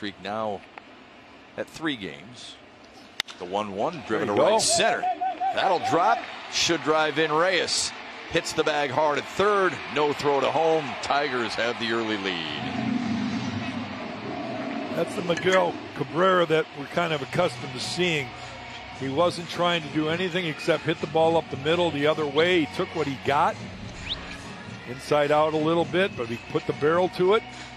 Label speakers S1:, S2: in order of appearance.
S1: streak now at 3 games. The 1-1 driven to right center. That'll drop. Should drive in. Reyes hits the bag hard at third. No throw to home. Tigers have the early lead.
S2: That's the Miguel Cabrera that we're kind of accustomed to seeing. He wasn't trying to do anything except hit the ball up the middle the other way. He took what he got. Inside out a little bit, but he put the barrel to it.